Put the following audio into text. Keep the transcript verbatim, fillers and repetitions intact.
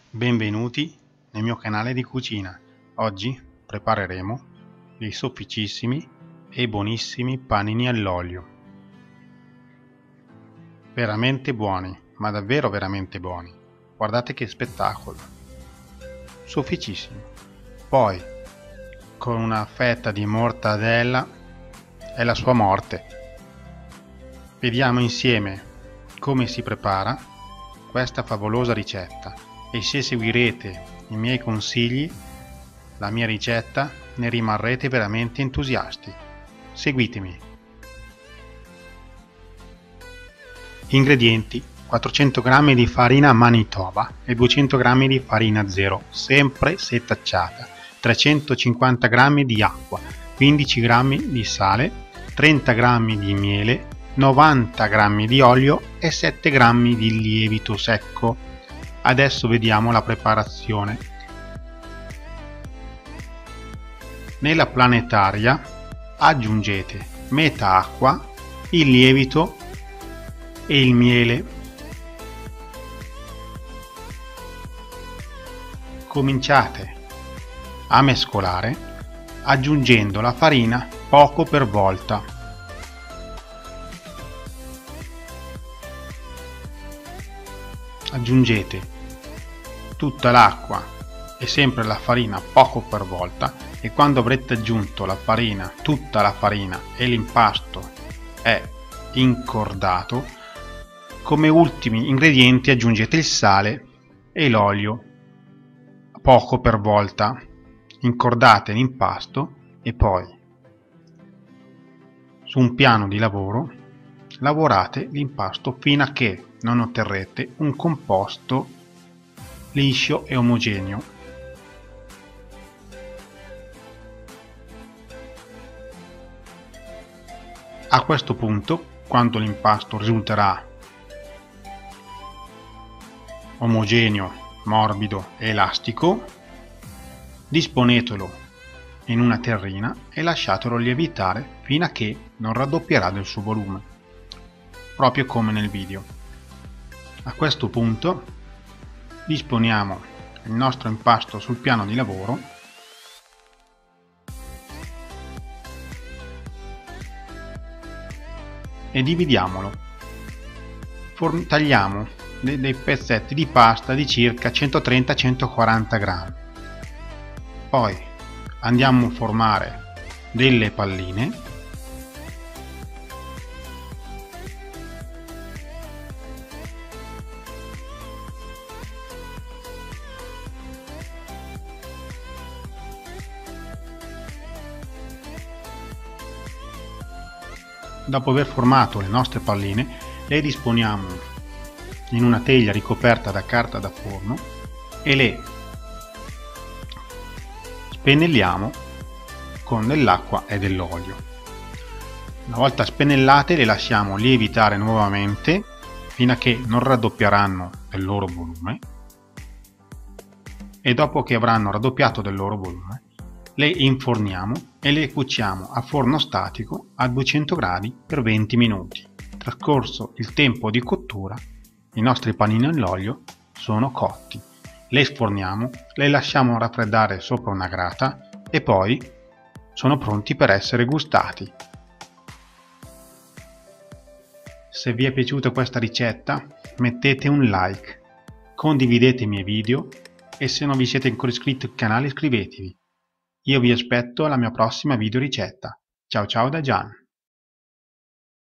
Benvenuti nel mio canale di cucina. Oggi prepareremo dei sofficissimi e buonissimi panini all'olio. Veramente buoni, ma davvero veramente buoni. Guardate che spettacolo. Sofficissimi. Poi, con una fetta di mortadella è la sua morte. Vediamo insieme come si prepara questa favolosa ricetta. E se seguirete i miei consigli, la mia ricetta, ne rimarrete veramente entusiasti. Seguitemi. Ingredienti: quattrocento grammi di farina Manitoba e duecento grammi di farina zero, sempre setacciata, trecentocinquanta grammi di acqua, quindici grammi di sale, trenta grammi di miele, novanta grammi di olio e sette grammi di lievito secco. Adesso vediamo la preparazione. Nella planetaria aggiungete metà acqua, il lievito e il miele. Cominciate a mescolare aggiungendo la farina poco per volta. Aggiungete tutta l'acqua e sempre la farina poco per volta, e quando avrete aggiunto la farina, tutta la farina, e l'impasto è incordato, come ultimi ingredienti aggiungete il sale e l'olio poco per volta. Incordate l'impasto e poi su un piano di lavoro lavorate l'impasto fino a che non otterrete un composto liscio e omogeneo. A questo punto, quando l'impasto risulterà omogeneo, morbido e elastico, disponetelo in una terrina e lasciatelo lievitare fino a che non raddoppierà del suo volume, proprio come nel video. A questo punto disponiamo il nostro impasto sul piano di lavoro e dividiamolo. Form- tagliamo de- dei pezzetti di pasta di circa centotrenta centoquaranta grammi. Poi andiamo a formare delle palline Dopo aver formato le nostre palline, le disponiamo in una teglia ricoperta da carta da forno e le spennelliamo con dell'acqua e dell'olio. Una volta spennellate le lasciamo lievitare nuovamente fino a che non raddoppieranno del loro volume, e dopo che avranno raddoppiato del loro volume le inforniamo e le cuociamo a forno statico a duecento gradi per venti minuti. Trascorso il tempo di cottura, i nostri panini all'olio sono cotti. Le sforniamo, le lasciamo raffreddare sopra una grata e poi sono pronti per essere gustati. Se vi è piaciuta questa ricetta, mettete un like, condividete i miei video e se non vi siete ancora iscritti al canale iscrivetevi. Io vi aspetto alla mia prossima video ricetta. Ciao ciao da Gian.